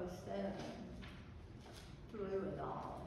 7 through it all.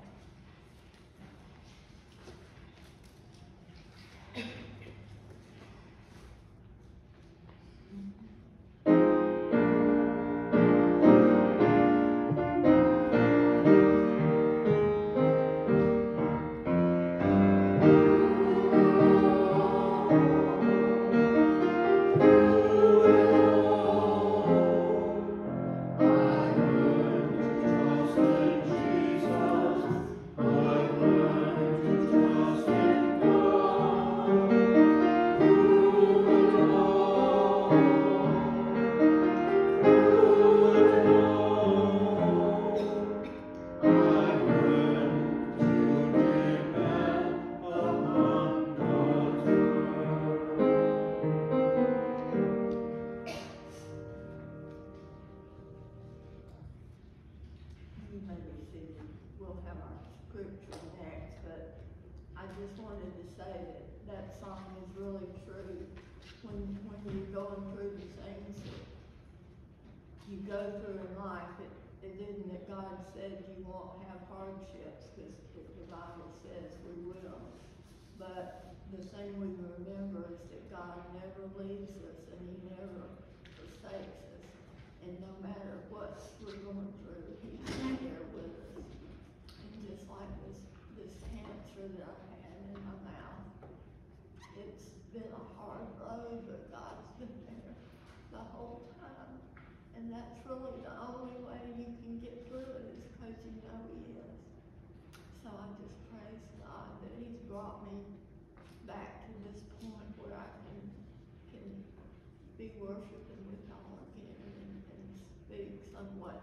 Go through in life, it isn't that God said you won't have hardships, because the Bible says we will. But the thing we remember is that God never leaves us and He never forsakes us. And no matter what we're going through, He's there with us. And just like this cancer that I've had in my mouth, it's been a hard road, but God's been there the whole time. And that's really the only way you can get through it, is because you know He is. So I just praise God that He's brought me back to this point where I can be worshiping with y'all again and speak somewhat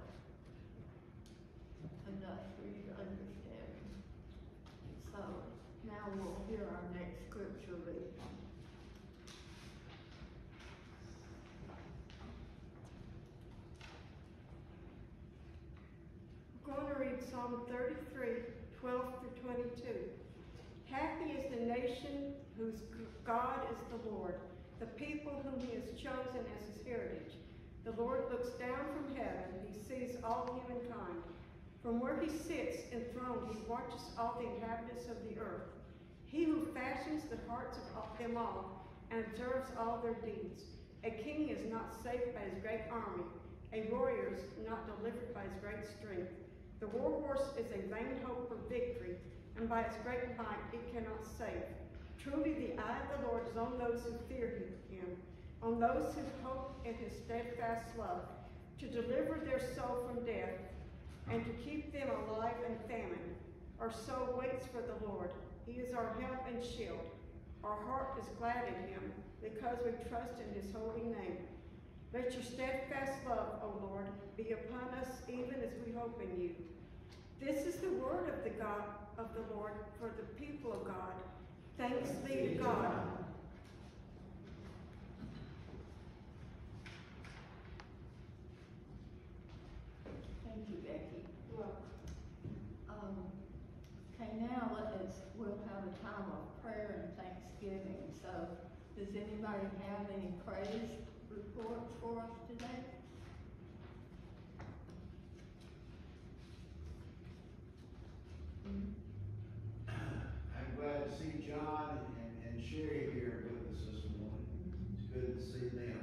enough for you to understand me. So now we'll hear our next scripture reading. I'm going to read Psalm 33, 12 through 22. Happy is the nation whose God is the Lord, the people whom He has chosen as His heritage. The Lord looks down from heaven. He sees all humankind. From where He sits enthroned, He watches all the inhabitants of the earth. He who fashions the hearts of them all and observes all their deeds. A king is not safe by his great army. A warrior is not delivered by his great strength. The war horse is a vain hope for victory, and by its great might it cannot save. Truly the eye of the Lord is on those who fear Him, on those who hope in His steadfast love, to deliver their soul from death, and to keep them alive in famine. Our soul waits for the Lord. He is our help and shield. Our heart is glad in Him, because we trust in His holy name. Let your steadfast love, O Lord, be upon us, even as we hope in you. This is the word of the Lord for the people of God. Thanks be to God. Thank you, Becky. You're welcome. Okay, now we'll have a time of prayer and thanksgiving. So, does anybody have any praise reports for us today? I'm glad to see John and Sherry here with us this morning. It's good to see them.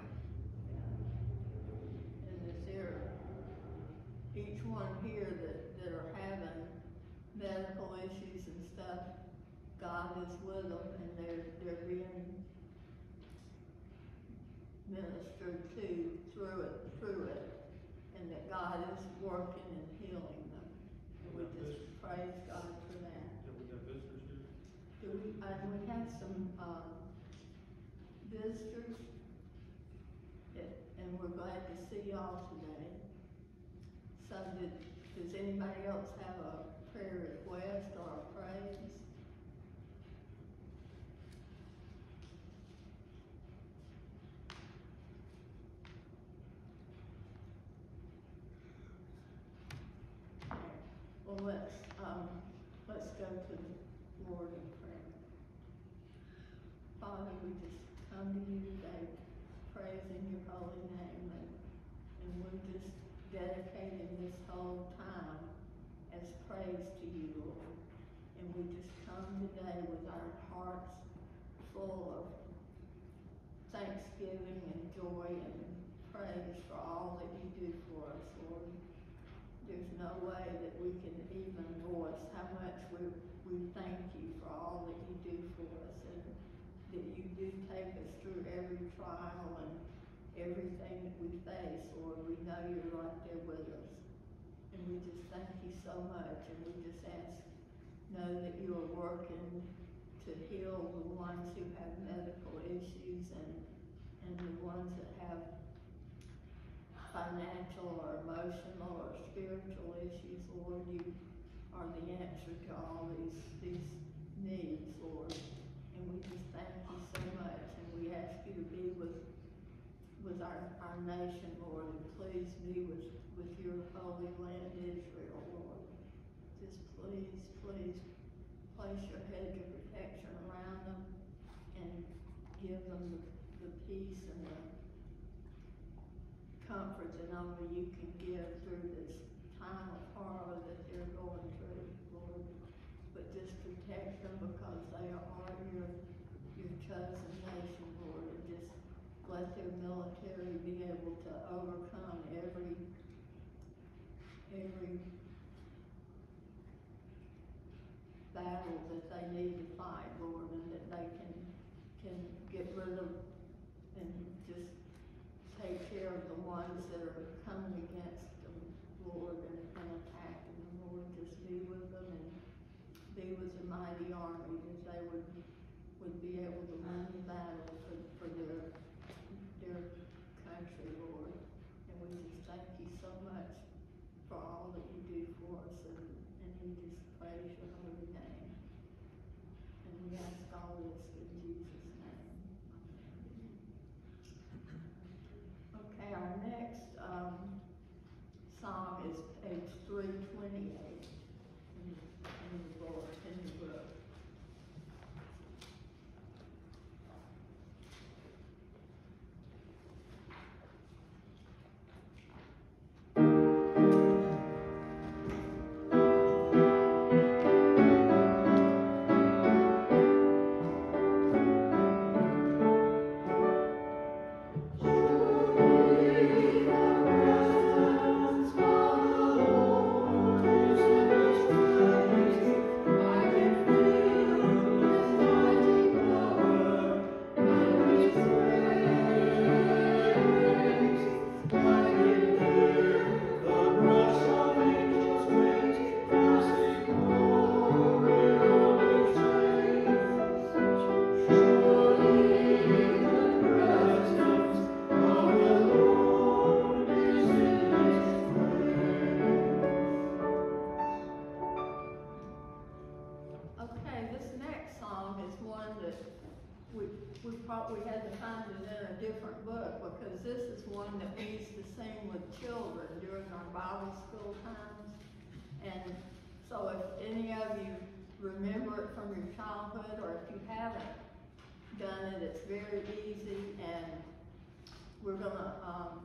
And is there each one here that are having medical issues and stuff, God is with them and they're being ministered to through it, and that God is working and healing them. And we just praise God for that. Yeah, we got visitors here. We have some visitors, and we're glad to see y'all today. So does anybody else have a prayer request or a praise? Well, let's go to the Lord in prayer. Father, we just come to you today, praising your holy name, and we're just dedicating this full of thanksgiving and joy and praise for all that you do for us, Lord. There's no way that we can even voice how much we thank you for all that you do for us, and that you do take us through every trial and everything that we face, Lord. We know you're right there with us. And we just thank you so much, and we just know that you are working to heal the ones who have medical issues and the ones that have financial or emotional or spiritual issues, Lord. You are the answer to all these needs, Lord. And we just thank you so much, and we ask you to be with our nation, Lord, and please be with your holy land, Israel, Lord. Just please place your hedge of protection around them and give them the peace and the comfort that only you can give through this time of horror that they're going through, Lord. But just protect them because they are your chosen nation, Lord, and just let their military be able to overcome every battle that they need to fight, Lord, and that they can get rid of and just take care of the ones that are coming against them, Lord, and attacking them, Lord. Just be with them and be with the mighty army, that they would be able to win the battle for their country, Lord. And we just thank you so much for all that you do for us, and we just praise your holy name. And we ask all this in Jesus' name. Okay, our next song is page 328 in the book. Okay, this next song is one that we probably had to find it in a different book, because this is one that we used to sing with children during our Bible school times. And so if any of you remember it from your childhood, or if you haven't done it, it's very easy, and we're gonna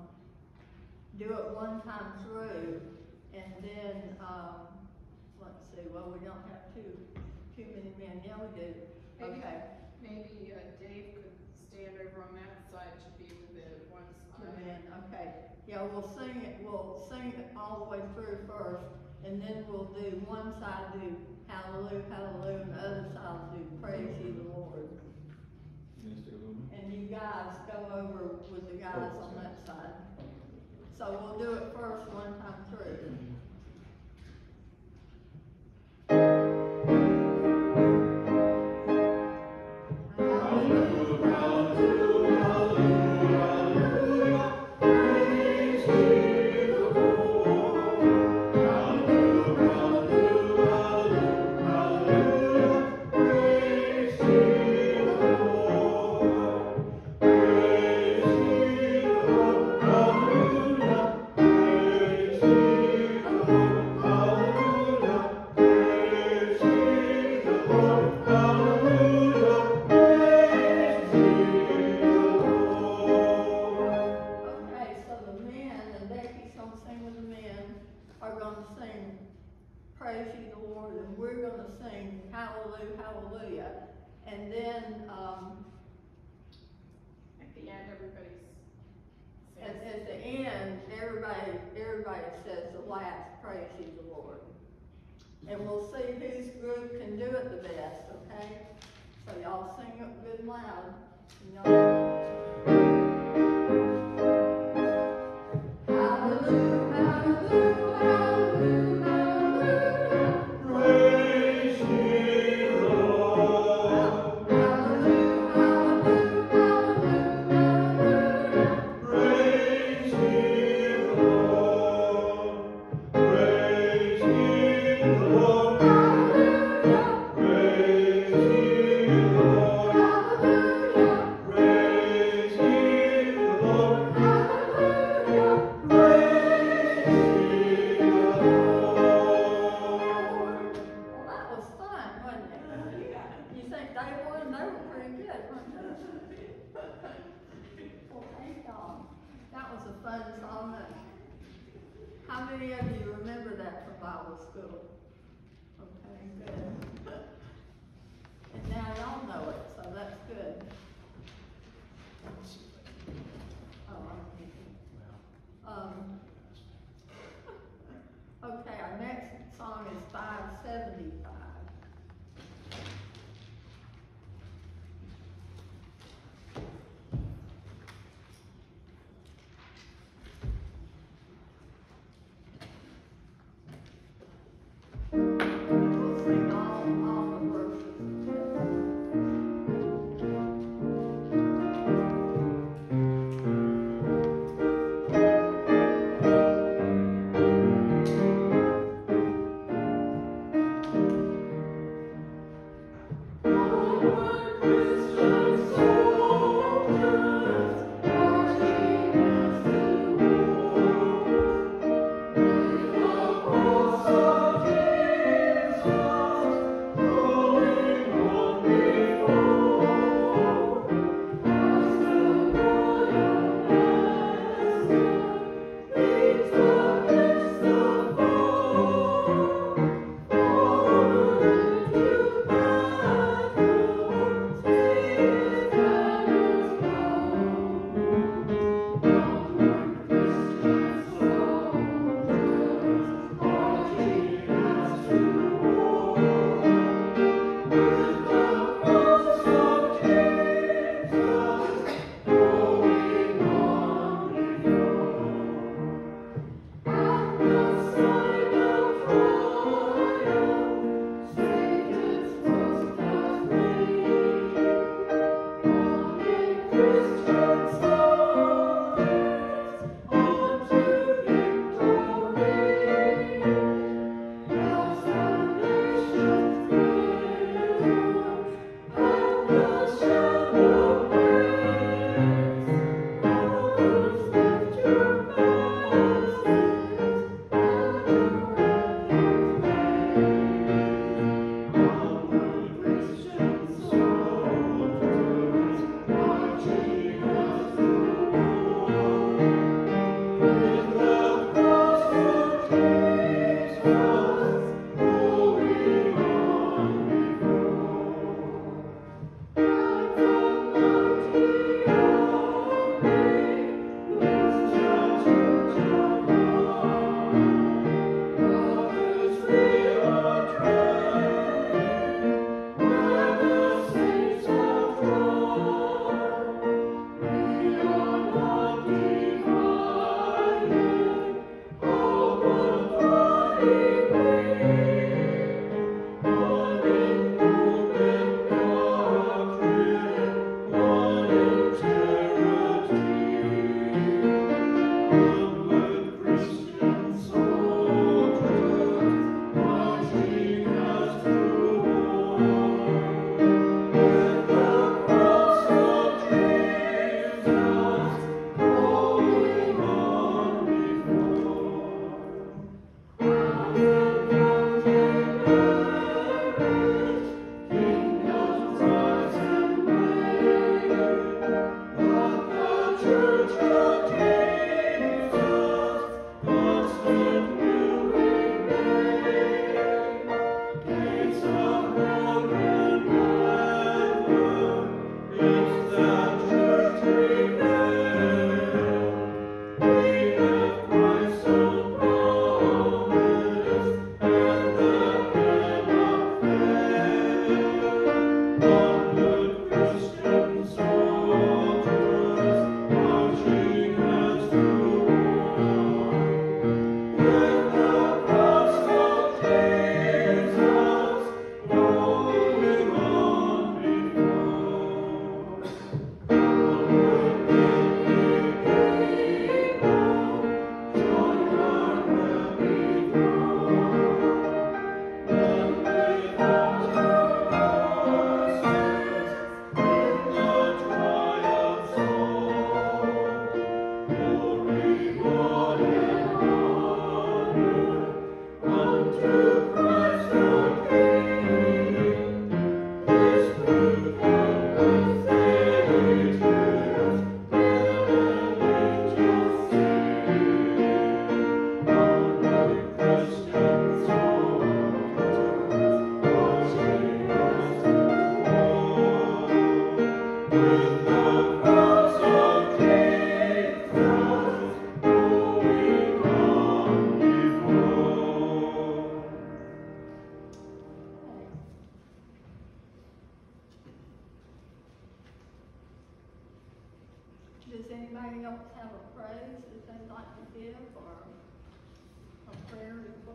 do it one time through, and then let's see, well, we don't have too many men. Yeah, we do. Okay. Maybe Dave could stand over on that side to be with the one Two side. men, okay. Yeah, we'll sing it all the way through first, and then we'll do one side do hallelujah, hallelujah, and the other side do praise ye the Lord. And you guys go over with the guys on that side. So we'll do it first one time through. Praise ye the Lord, and we're going to sing hallelujah, hallelujah. And then, At the end, everybody at says, the end, everybody says the last, praise ye the Lord. And we'll see whose group can do it the best, okay? So y'all sing it good and loud. And y'all... Hallelujah, hallelujah, hallelujah, hallelujah. Praise ye the Lord. Hallelujah, hallelujah, hallelujah. Praise ye the Lord. Praise ye the Lord. Hallelujah, Praise ye the Lord. hallelujah, Praise ye the Lord. hallelujah. Well, that was fun, wasn't it? You think they won? They were pretty good, weren't they? Well, thank God. That was a fun song. How many of you remember that from Bible school? Okay, good. And now y'all know it, so that's good. Oh, okay, our next song is 575. We'll sing all the verses.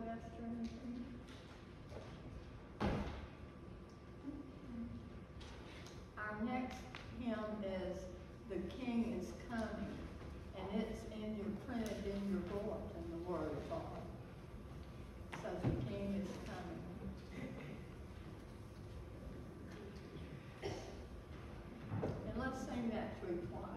requests or anything? Our next hymn is "The King is Coming," and it's printed in your bulletin, the word of God. So the King is coming. And let's sing that through choir.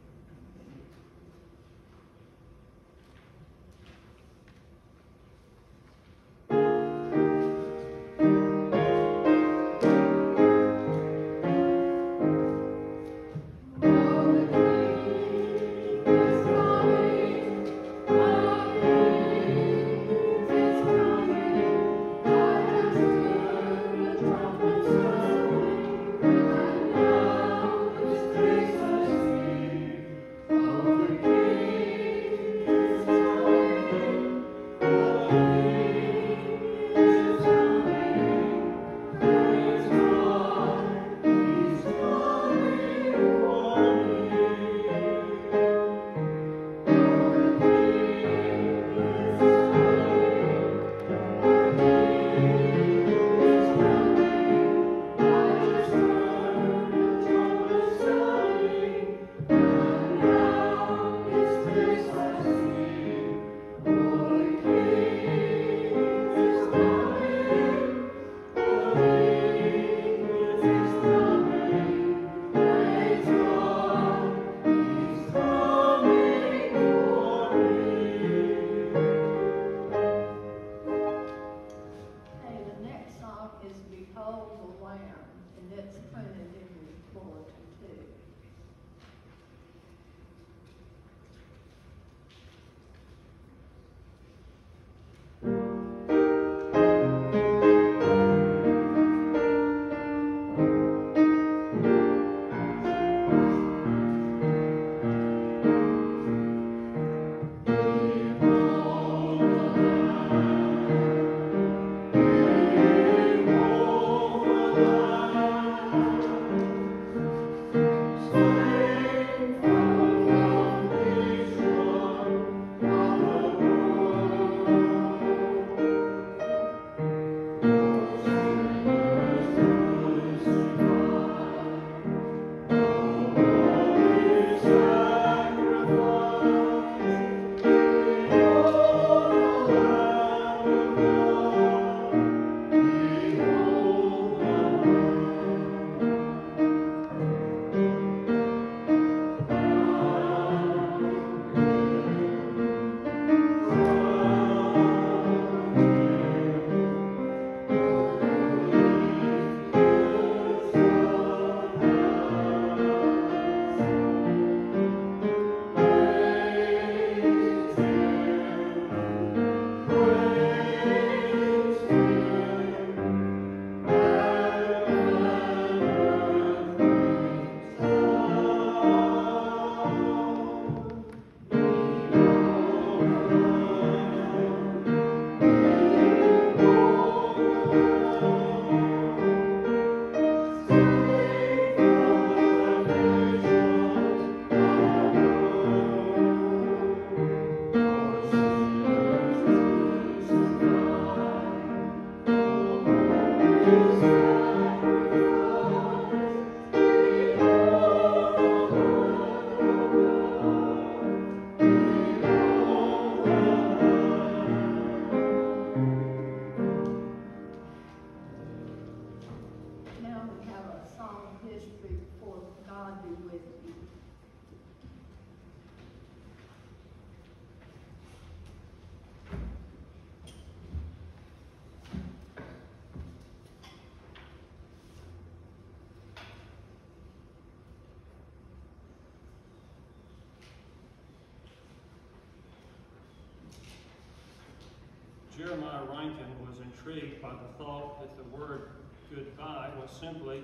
Jeremiah Rankin was intrigued by the thought that the word goodbye was simply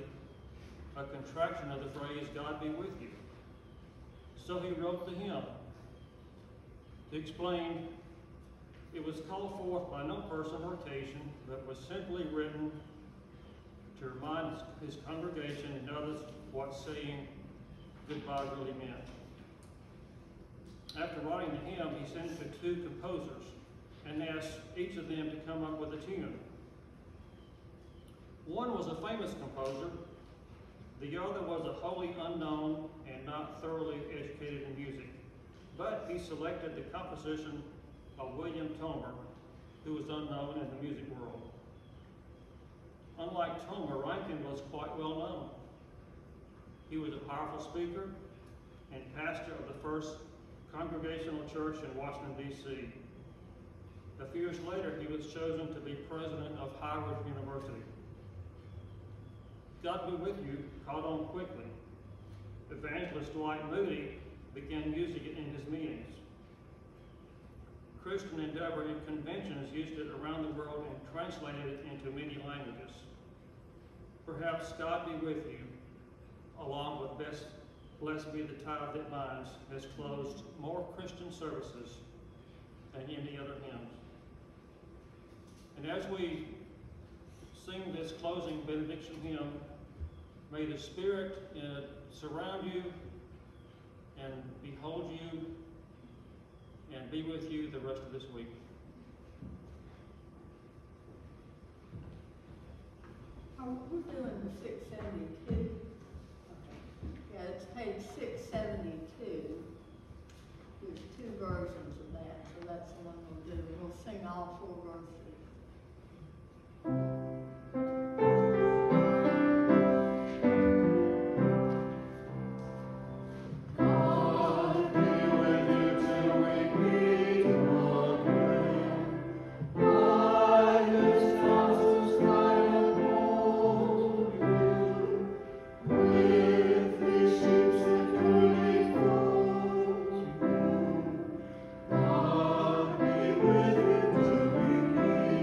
a contraction of the phrase, God be with you. So he wrote the hymn to explain it was called forth by no person or occasion, but was simply written to remind his congregation and others what saying goodbye really meant. After writing the hymn, he sent it to two composers, and asked each of them to come up with a tune. One was a famous composer, the other was a wholly unknown and not thoroughly educated in music, but he selected the composition of William Tomer, who was unknown in the music world. Unlike Tomer, Rankin was quite well known. He was a powerful speaker and pastor of the First Congregational Church in Washington, D.C. A few years later, he was chosen to be president of Howard University. God Be With You caught on quickly. Evangelist Dwight Moody began using it in his meetings. Christian Endeavor in conventions used it around the world and translated it into many languages. Perhaps God Be With You, along with Blessed Be the Tie That Binds, has closed more Christian services than any other hymns. And as we sing this closing benediction hymn, may the Spirit surround you and behold you and be with you the rest of this week. We're doing the 672. Yeah, it's page 672. There's two versions of that, so that's the one we'll do. We'll sing all four verses. God be with you till we meet.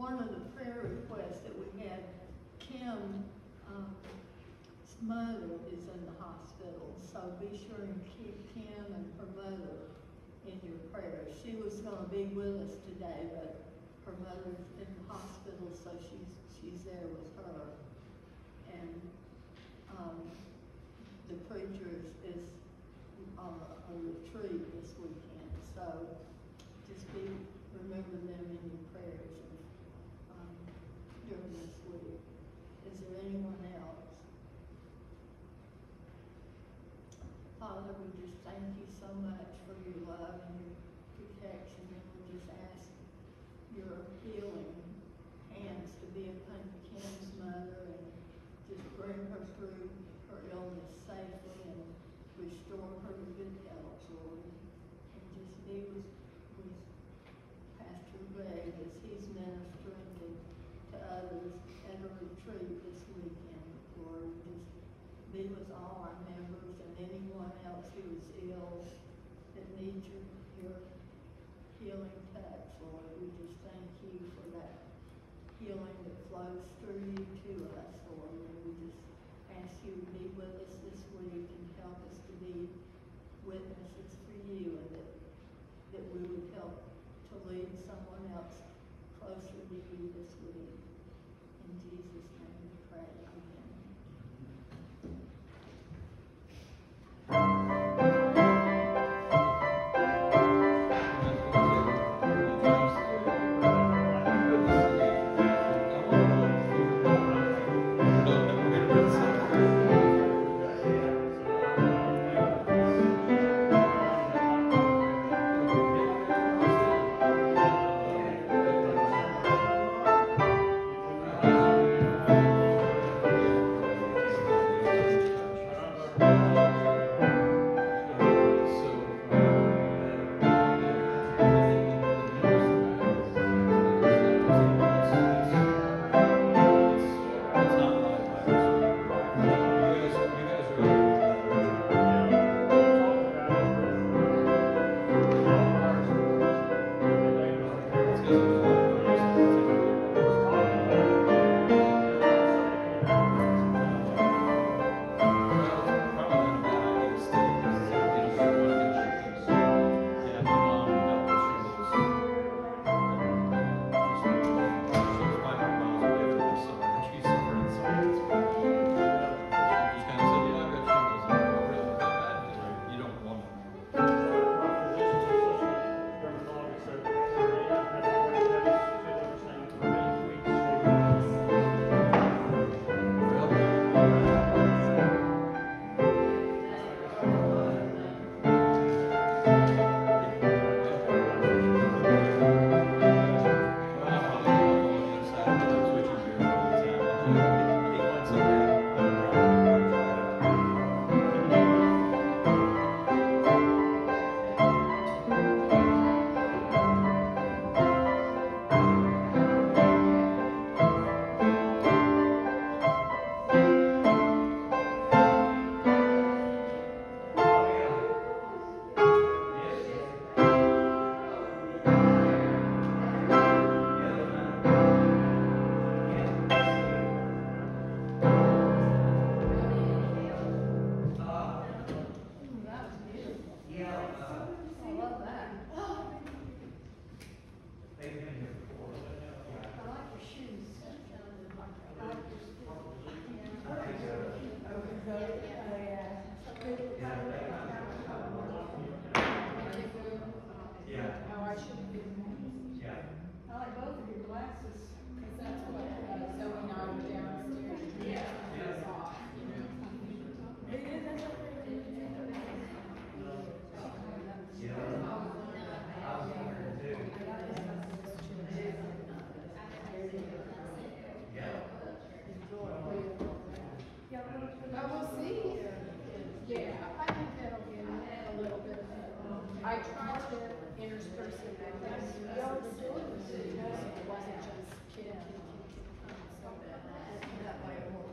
one of the prayer requests that we had, Kim's mother is in the hospital, so be sure and keep Kim and her mother in your prayers. She was gonna be with us today, but her mother's in the hospital, so she's there with her. And, the preacher is on a retreat this weekend, so just remember them in your prayers during this week. Is there anyone else? Father, we just thank you so much for your love and your protection, and we just ask your healing hands to be upon Kim's mother and just bring her through her illness safely and restore her to good health, Lord. And just be with Pastor Greg as he's ministering to others at a retreat this weekend, Lord. Just be with all our members and anyone else who is ill that needs your healing touch, Lord. We just thank you for that healing that flows through you to us, Lord. And we just ask you to be with us this week and help us to be witnesses for you, and that we would help to lead someone else closer to you this week. In Jesus' name we pray. Amen. I tried to intersperse it with this, it wasn't just kid. That way it won't